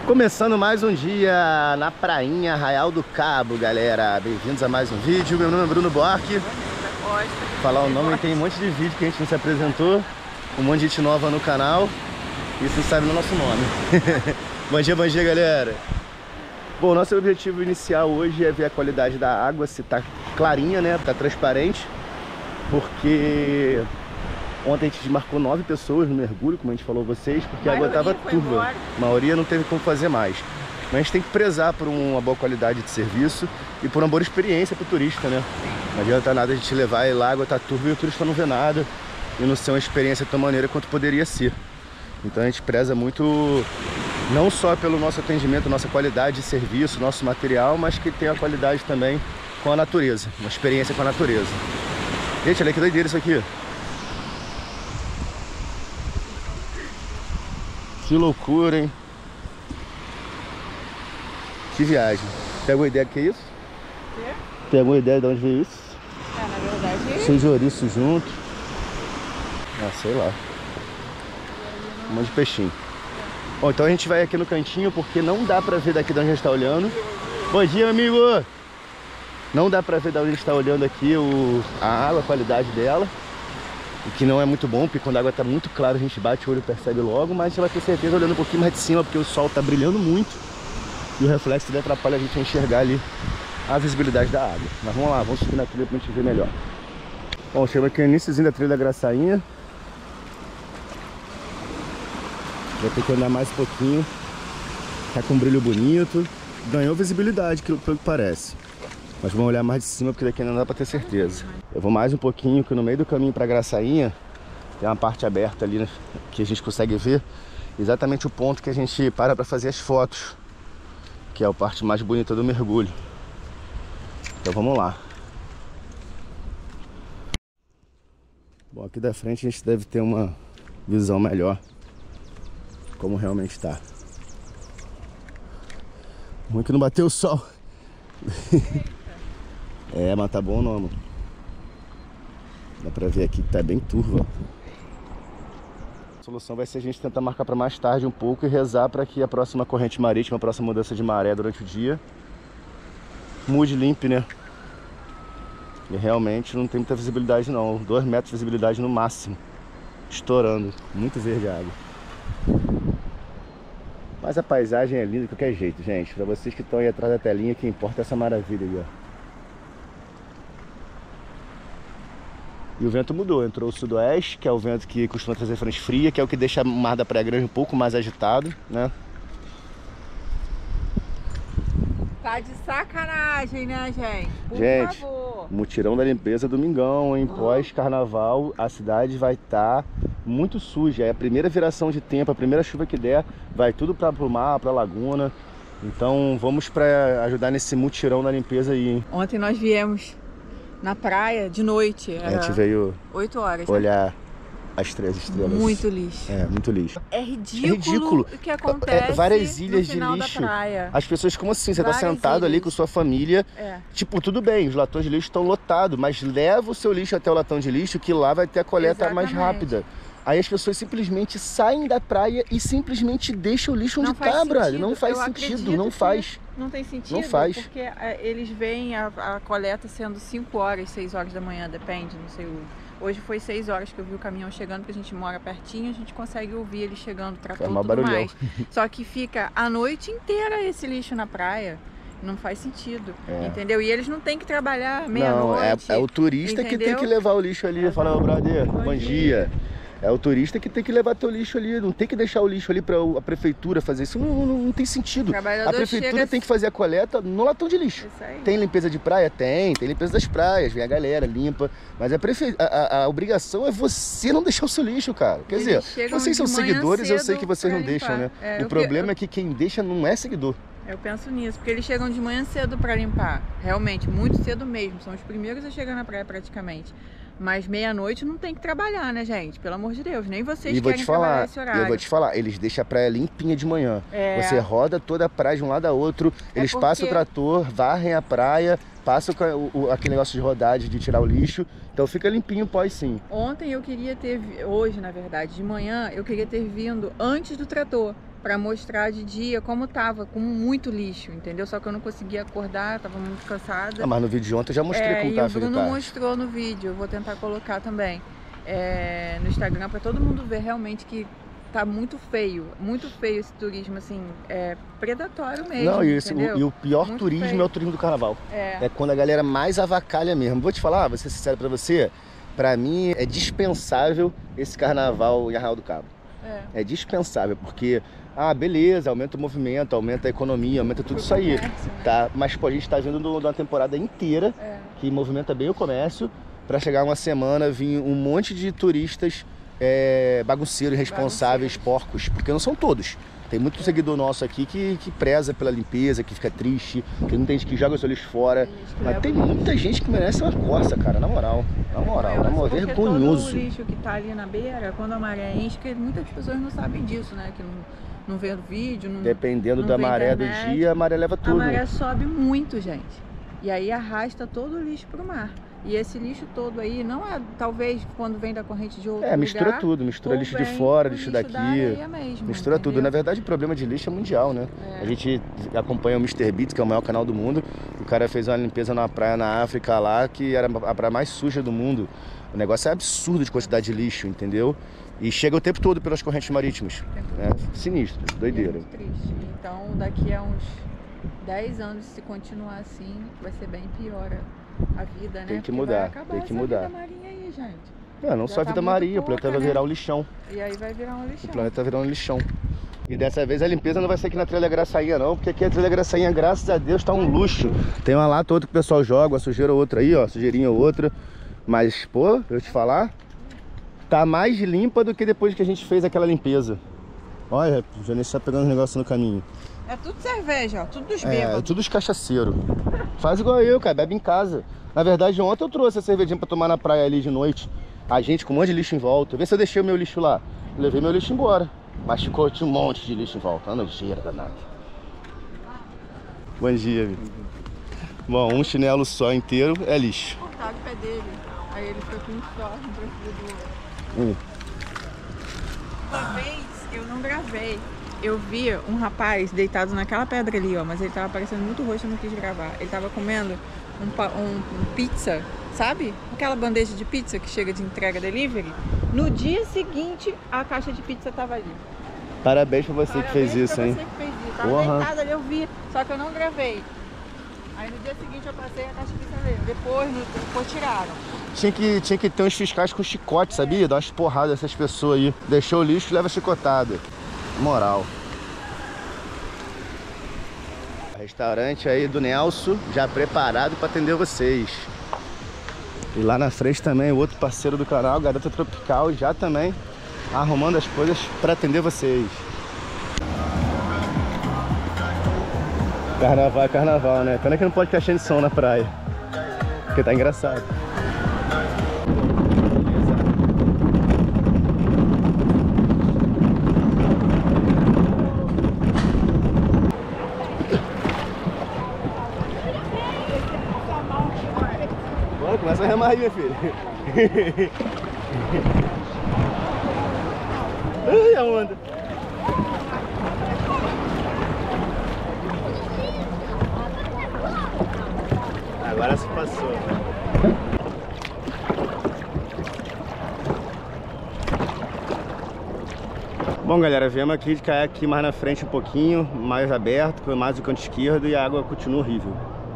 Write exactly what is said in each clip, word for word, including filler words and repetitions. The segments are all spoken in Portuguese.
Começando mais um dia na prainha Arraial do Cabo, galera. Bem-vindos a mais um vídeo. Meu nome é Bruno Buarque. Falar o nome, tem um monte de vídeo que a gente não se apresentou. Um monte de gente nova no canal. E você sabe no nosso nome. Bom dia, bom dia, galera. Bom, nosso objetivo inicial hoje é ver a qualidade da água, se tá clarinha, né? Tá transparente. Porque ontem a gente marcou nove pessoas no mergulho, como a gente falou a vocês, porque a água estava turva. A maioria não teve como fazer mais. Mas a gente tem que prezar por uma boa qualidade de serviço e por uma boa experiência para o turista, né? Não adianta nada a gente levar e lá a água tá turva e o turista não vê nada e não ser uma experiência de tão maneira quanto poderia ser. Então a gente preza muito, não só pelo nosso atendimento, nossa qualidade de serviço, nosso material, mas que tem a qualidade também com a natureza, uma experiência com a natureza. Gente, olha que doideira isso aqui. Que loucura, hein? Que viagem. Tem alguma ideia do que é isso? Quê? Tem alguma ideia de onde veio isso? É, na verdade... Sem chouriço junto. Ah, sei lá. Um monte de peixinho. Bom, então a gente vai aqui no cantinho porque não dá pra ver daqui de onde a gente tá olhando. Bom dia, amigo! Não dá pra ver de onde a gente tá olhando aqui o... a água, a qualidade dela. O que não é muito bom, porque quando a água está muito clara a gente bate o olho e percebe logo, mas a gente vai ter certeza olhando um pouquinho mais de cima, porque o sol está brilhando muito e o reflexo dele atrapalha a gente a enxergar ali a visibilidade da água. Mas vamos lá, vamos subir na trilha para a gente ver melhor. Bom, chegamos aqui no iníciozinho da trilha da Graçainha. Vai ter que andar mais um pouquinho. Tá com um brilho bonito. Ganhou visibilidade, pelo que parece. Mas vamos olhar mais de cima, porque daqui não dá pra ter certeza. Eu vou mais um pouquinho, que no meio do caminho pra Graçainha tem uma parte aberta ali, né, que a gente consegue ver exatamente o ponto que a gente para pra fazer as fotos, que é a parte mais bonita do mergulho. Então vamos lá. Bom, aqui da frente a gente deve ter uma visão melhor como realmente tá. Ruim que não bateu o sol. É, mas tá bom não, mano. Dá pra ver aqui que tá bem turva. A solução vai ser a gente tentar marcar pra mais tarde um pouco e rezar pra que a próxima corrente marítima, a próxima mudança de maré durante o dia mude, limpe, né? E realmente não tem muita visibilidade não. Dois metros de visibilidade no máximo. Estourando. Muito verde a água. Mas a paisagem é linda de qualquer jeito, gente. Pra vocês que estão aí atrás da telinha, que importa essa maravilha aí, ó. E o vento mudou, entrou o sudoeste, que é o vento que costuma trazer frente fria, que é o que deixa o mar da Praia Grande um pouco mais agitado, né? Tá de sacanagem, né, gente? Por gente, favor. Mutirão da limpeza domingão, em pós-carnaval, a cidade vai estar muito suja. É a primeira viração de tempo, a primeira chuva que der, vai tudo para o mar, para a laguna. Então vamos para ajudar nesse mutirão da limpeza aí, hein? Ontem nós viemos na praia de noite. A gente veio oito horas, olhar, né? As três estrelas. Muito lixo. É, muito lixo. É ridículo, é ridículo. O que acontece é, várias ilhas no final de lixo. Da praia. As pessoas, como assim? Você várias tá sentado ilhas. ali com sua família. É. Tipo, tudo bem, os latões de lixo estão lotados, mas leva o seu lixo até o latão de lixo, que lá vai ter a coleta Exatamente. mais rápida. Aí as pessoas simplesmente saem da praia e simplesmente deixam o lixo onde tá, brother. Não faz Eu sentido, não faz. Não tem sentido, não faz. porque é, eles veem a, a coleta sendo cinco horas, seis horas da manhã, depende, não sei o... Hoje foi seis horas que eu vi o caminhão chegando, porque a gente mora pertinho, a gente consegue ouvir ele chegando, trator e tudo barulhão. mais. Só que fica a noite inteira esse lixo na praia. Não faz sentido, é. entendeu? E eles não têm que trabalhar meia-noite. Não, é, é o turista entendeu? que tem que levar o lixo ali. É. Fala, oh, brother, bom, bom dia. dia. É o turista que tem que levar teu lixo ali, não tem que deixar o lixo ali para a prefeitura fazer isso, não, não, não tem sentido. A prefeitura chega... tem que fazer a coleta no latão de lixo. Tem limpeza de praia? Tem, tem limpeza das praias, vem a galera, limpa, mas a, prefe... a, a, a obrigação é você não deixar o seu lixo, cara. Quer Eles dizer, vocês são seguidores, eu sei que vocês não limpar. deixam, né? É, o problema que... é que quem deixa não é seguidor. Eu penso nisso, porque eles chegam de manhã cedo para limpar, realmente, muito cedo mesmo, são os primeiros a chegar na praia praticamente. Mas meia-noite não tem que trabalhar, né, gente? Pelo amor de Deus, nem vocês e vou querem te falar, trabalhar esse horário. Eu vou te falar, eles deixam a praia limpinha de manhã. É. Você roda toda a praia de um lado a outro, eles é porque... passam o trator, varrem a praia, passam o, o, aquele negócio de rodagem, de tirar o lixo. Então fica limpinho pós sim. Ontem eu queria ter, hoje na verdade, de manhã, eu queria ter vindo antes do trator. para mostrar de dia como tava, com muito lixo, entendeu? Só que eu não conseguia acordar, tava muito cansada. Ah, mas no vídeo de ontem eu já mostrei é, como e tá, o Bruno tá. mostrou no vídeo, eu vou tentar colocar também é, no Instagram para todo mundo ver realmente que tá muito feio, muito feio esse turismo, assim, é predatório mesmo. Não, e, esse, entendeu? o, e o pior muito turismo feio. é o turismo do carnaval. É. É quando a galera mais avacalha mesmo. Vou te falar, vou ser sincero pra você, pra mim é dispensável esse carnaval em Arraial do Cabo. É. É dispensável, porque, ah, beleza, aumenta o movimento, aumenta a economia, aumenta tudo isso aí, tá? Mas, pô, a gente tá vindo de uma temporada inteira é. que movimenta bem o comércio, pra chegar uma semana vir um monte de turistas é, bagunceiros, irresponsáveis, porcos, porque não são todos. Tem muito seguidor nosso aqui que, que preza pela limpeza, que fica triste, que não tem gente que joga os olhos fora. Mas tem muita gente que merece uma coça, cara, na moral. Na moral, na moral, vergonhoso. Todo o lixo que tá ali na beira, quando a maré enche, que muitas pessoas não sabem disso, né? Que não, não vê o vídeo, não Dependendo não da vê maré internet. do dia, a maré leva tudo. A maré sobe muito, gente. E aí arrasta todo o lixo pro mar. E esse lixo todo aí, não é, talvez, quando vem da corrente de outro lugar. É, mistura tudo, mistura lixo de fora, lixo daqui. Mesmo, mistura entendeu? tudo. Na verdade, o problema de lixo é mundial, né? É. A gente acompanha o mister Beats, que é o maior canal do mundo. O cara fez uma limpeza numa praia na África lá, que era a praia mais suja do mundo. O negócio é absurdo de quantidade de lixo, entendeu? E chega o tempo todo pelas correntes marítimas. É sinistro, doideira. É muito triste. Então, daqui a uns dez anos, se continuar assim, vai ser bem pior a vida, né? Tem que Porque mudar, vai acabar tem que essa mudar. vida marinha aí, gente. Não, não Já só a tá vida muito marinha, pouca, o planeta vai né? virar um lixão. E aí vai virar um lixão. O planeta vai virar um lixão. E dessa vez a limpeza não vai ser aqui na Trilha Graçainha não, porque aqui a Trilha Graçainha, graças a Deus, tá um luxo. Tem uma lata outra que o pessoal joga, uma sujeira outra aí, ó, sujeirinha outra. Mas, pô, eu te falar, tá mais limpa do que depois que a gente fez aquela limpeza. Olha, o Janice tá pegando os negócios no caminho. É tudo cerveja, ó, tudo dos bêbados. É, tudo os cachaceiros. Faz igual eu, cara, bebe em casa. Na verdade, ontem eu trouxe a cervejinha pra tomar na praia ali de noite. A gente com um monte de lixo em volta. Vê se eu deixei o meu lixo lá. Levei meu lixo embora. Mas ficou, tinha um monte de lixo em volta. Uma nojeira danada. Bom dia, amigo. Bom, um chinelo só inteiro é lixo. Cortaram o pé dele. Aí ele foi com um só, não precisa do outro. Hum. Uma vez eu não gravei. Eu vi um rapaz deitado naquela pedra ali, ó. Mas ele tava parecendo muito roxo, eu não quis gravar. Ele tava comendo um, um, um pizza, sabe? Aquela bandeja de pizza que chega de entrega delivery. No dia seguinte, a caixa de pizza tava ali. Parabéns pra você Parabéns que fez isso, pra hein? você que fez isso. Tava Porra. deitado ali, eu vi, só que eu não gravei. Aí no dia seguinte eu passei a caixa de pizza ali. Depois, no, depois tiraram. Tinha que, tinha que ter uns fiscais com chicote, sabia? Dar umas porradas nessas pessoas aí. Deixou o lixo, leva chicotada. Moral. Restaurante aí do Nelson, já preparado para atender vocês. E lá na frente também o outro parceiro do canal, Garota Tropical, já também arrumando as coisas para atender vocês. Carnaval é carnaval, né? Pena que não pode caixinha de som na praia, porque tá engraçado. Bora, começa a remar aí, minha filha. Ai, a onda. Agora se passou. Bom, galera, viemos aqui de caiaque aqui mais na frente um pouquinho, mais aberto, mais do canto esquerdo, e a água continua horrível.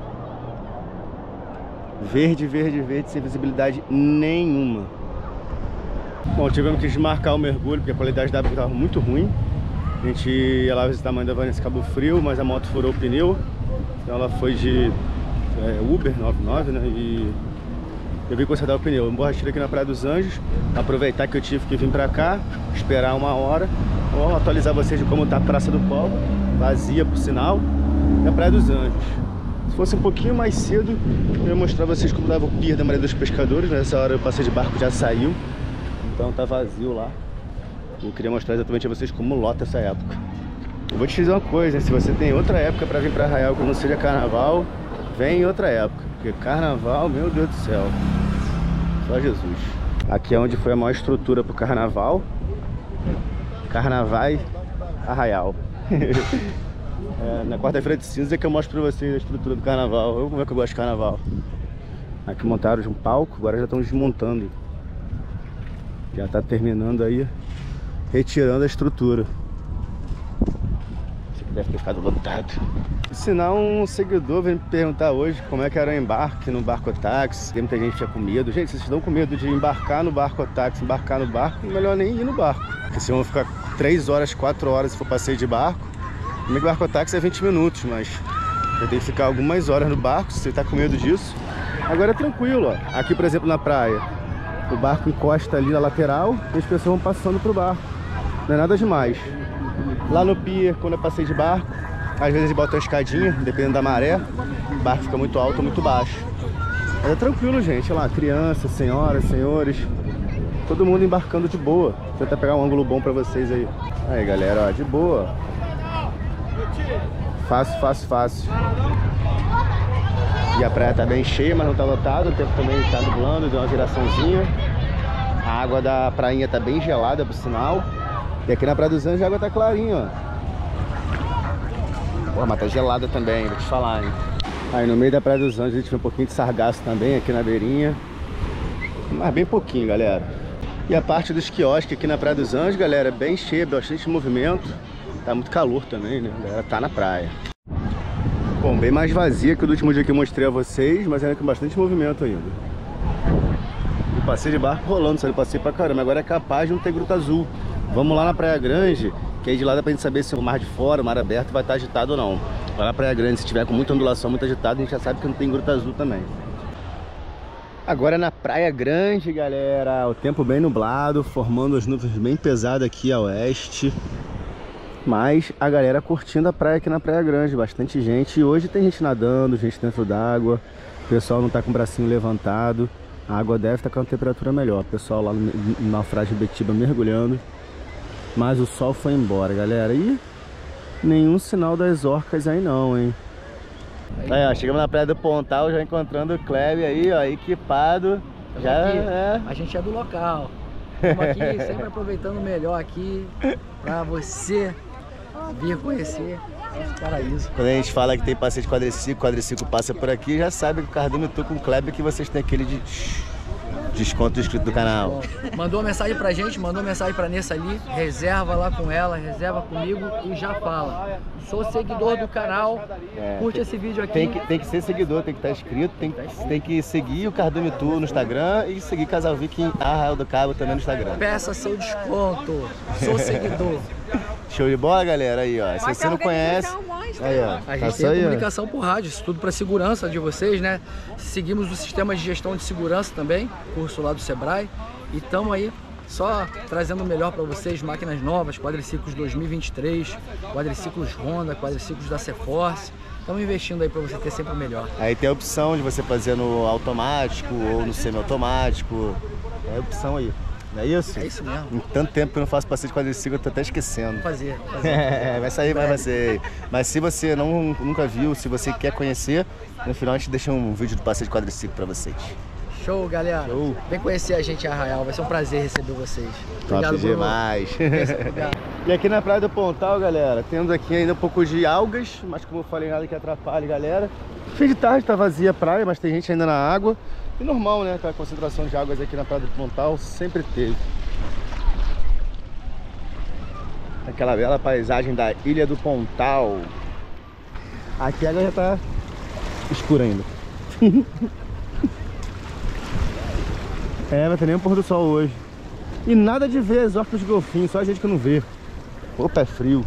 Verde, verde, verde, sem visibilidade nenhuma. Bom, tivemos que desmarcar o mergulho, porque a qualidade da água estava muito ruim. A gente ia lá visitar a mãe da Vanessa Cabo Frio, mas a moto furou o pneu. Então ela foi de é, Uber noventa e nove, né? E eu vim consertar o pneu. Emborrachei aqui na Praia dos Anjos. Aproveitar que eu tive que vir pra cá, esperar uma hora. Vou atualizar vocês de como tá a Praça do Povo, vazia por sinal, e a Praia dos Anjos. Se fosse um pouquinho mais cedo, eu ia mostrar pra vocês como dava o pier da Maria dos Pescadores. Nessa hora eu passei de barco, já saiu. Então tá vazio lá. Eu queria mostrar exatamente a vocês como lota essa época. Eu vou te dizer uma coisa, se você tem outra época pra vir pra Arraial que não seja carnaval, vem em outra época. Porque carnaval, meu Deus do céu, só Jesus. Aqui é onde foi a maior estrutura pro carnaval. Carnaval Arraial. É, na quarta-feira de cinza é que eu mostro pra vocês a estrutura do carnaval. Eu como é que eu gosto de carnaval. Aqui montaram um palco, agora já estão desmontando. Já tá terminando aí, retirando a estrutura. Isso aqui deve ter ficado lotado. Sinal, um seguidor veio me perguntar hoje como é que era o embarque no barco-táxi. Tem muita gente que tinha com medo. Gente, vocês estão com medo de embarcar no barco-táxi, embarcar no barco, melhor nem ir no barco. Porque se vão ficar três horas, quatro horas se for passeio de barco. O meu barco-táxi é vinte minutos, mas eu tenho que ficar algumas horas no barco, se você tá com medo disso. Agora é tranquilo, ó. Aqui, por exemplo, na praia, o barco encosta ali na lateral e as pessoas vão passando pro barco. Não é nada demais. Lá no pier, quando eu passei de barco, às vezes bota uma escadinha, dependendo da maré, o barco fica muito alto ou muito baixo. Mas é tranquilo, gente. Olha lá, crianças, senhoras, senhores, todo mundo embarcando de boa. Vou tentar pegar um ângulo bom pra vocês aí. Aí, galera, ó, de boa. Fácil, fácil, fácil. E a praia tá bem cheia, mas não tá lotada. O tempo também tá nublando, deu uma viraçãozinha. A água da prainha tá bem gelada, por sinal. E aqui na Praia dos Anjos a água tá clarinha, ó. Pô, mas tá gelada também, vou te falar, hein. Aí no meio da Praia dos Anjos a gente vê um pouquinho de sargaço também, aqui na beirinha. Mas bem pouquinho, galera. E a parte dos quiosques aqui na Praia dos Anjos, galera, bem cheia, bastante movimento. Tá muito calor também, né? A galera tá na praia. Bom, bem mais vazia que o do último dia que eu mostrei a vocês, mas ainda com bastante movimento ainda. E passeio de barco rolando, saindo passeio pra caramba. Agora é capaz de não ter gruta azul. Vamos lá na Praia Grande, que aí de lá dá pra gente saber se o mar de fora, o mar aberto, vai estar agitado ou não. Lá na Praia Grande, se tiver com muita ondulação, muito agitado, a gente já sabe que não tem gruta azul também. Agora na Praia Grande, galera, o tempo bem nublado, formando as nuvens bem pesadas aqui a oeste. Mas a galera curtindo a praia aqui na Praia Grande, bastante gente. E hoje tem gente nadando, gente dentro d'água. O pessoal não tá com o bracinho levantado. A água deve estar com uma temperatura melhor. O pessoal lá no, no naufrágio de Betiba mergulhando. Mas o sol foi embora, galera. E nenhum sinal das orcas aí não, hein. Aí, ó, chegamos na Praia do Pontal, já encontrando o Kleber aí, ó, equipado. Já é... A gente é do local. Estamos aqui sempre aproveitando o melhor aqui pra você vir conhecer esse paraíso. Quando a gente fala que tem passeio de quadriciclo, quadriciclo passa por aqui, já sabe que o Cardume tô com o Kleber que vocês têm aquele de desconto inscrito do canal. Mandou uma mensagem pra gente, mandou uma mensagem pra Nessa ali, reserva lá com ela, reserva comigo e já fala. Sou seguidor do canal, é, curte tem, esse vídeo aqui. Tem que, tem que ser seguidor, tem que estar inscrito, tem, tem que seguir o Cardume Tour no Instagram e seguir Casal Viking Arraial do Cabo também no Instagram. Peça seu desconto, sou seguidor. Show de bola, galera, aí ó, se você não conhece, aí ó, a gente tem a comunicação por rádio, isso tudo para segurança de vocês, né? Seguimos o sistema de gestão de segurança também, curso lá do Sebrae, e estamos aí só trazendo o melhor para vocês, máquinas novas, quadriciclos dois mil e vinte e três, quadriciclos Honda, quadriciclos da C-Force. Estamos investindo aí para você ter sempre o melhor. Aí tem a opção de você fazer no automático ou no semi-automático, é a opção aí. Não é isso? É isso mesmo. Em tanto tempo que eu não faço passeio de quadriciclo, eu tô até esquecendo. Fazer, fazer. É, vai sair pra você. Mas se você não, nunca viu, se você quer conhecer, no final a gente deixa um vídeo do passeio de quadriciclo pra vocês. Show, galera. Show. Vem conhecer a gente em Arraial, vai ser um prazer receber vocês. Obrigado, top demais. E aqui na Praia do Pontal, galera, temos aqui ainda um pouco de algas, mas como eu falei, nada que atrapalhe, galera. Fim de tarde, tá vazia a praia, mas tem gente ainda na água. E normal, né? A concentração de águas aqui na Praia do Pontal sempre teve. Aquela bela paisagem da Ilha do Pontal. Aqui a água já tá escura ainda. É, vai ter nem o pôr do sol hoje. E nada de ver as orcas de golfinho, só a gente que não vê. Opa, é frio.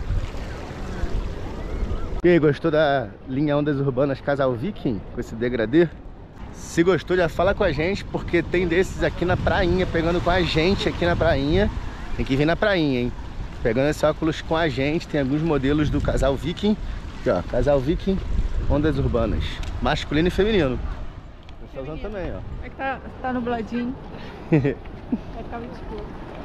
E aí, gostou da linha Ondas Urbanas Casal Viking? Com esse degradê? Se gostou, já fala com a gente, porque tem desses aqui na prainha, pegando com a gente aqui na prainha. Tem que vir na prainha, hein? Pegando esse óculos com a gente, tem alguns modelos do Casal Viking. Aqui, ó, Casal Viking Ondas Urbanas, masculino e feminino. Tá usando também, ó. É que tá, tá nubladinho. Vai ficar muito escuro.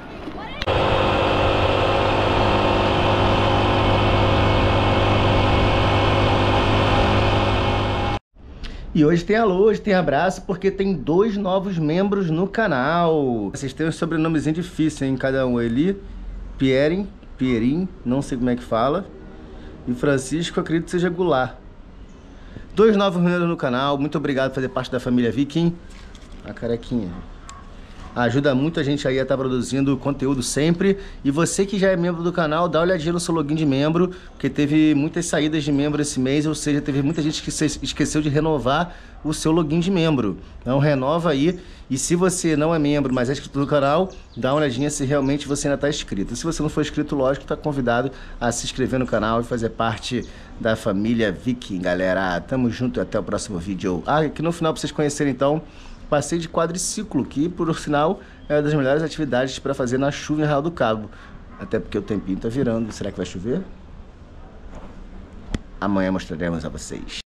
E hoje tem alô, hoje tem abraço, porque tem dois novos membros no canal. Vocês têm um sobrenomezinho difícil, hein? Cada um. Eli, Pierre Perim, não sei como é que fala. E Francisco, acredito que seja Goulart. Dois novos membros no canal, muito obrigado por fazer parte da família Viking. A carequinha. Ajuda muito a gente aí a estar produzindo conteúdo sempre. E você que já é membro do canal, dá uma olhadinha no seu login de membro, porque teve muitas saídas de membro esse mês, ou seja, teve muita gente que esqueceu de renovar o seu login de membro. Então renova aí. E se você não é membro, mas é inscrito no canal, dá uma olhadinha se realmente você ainda está inscrito. E se você não for inscrito, lógico, está convidado a se inscrever no canal e fazer parte da família Viking, galera. Tamo junto e até o próximo vídeo. Ah, aqui no final, para vocês conhecerem então, passeio de quadriciclo, que por sinal é uma das melhores atividades para fazer na chuva em Arraial do Cabo. Até porque o tempinho tá virando. Será que vai chover? Amanhã mostraremos a vocês.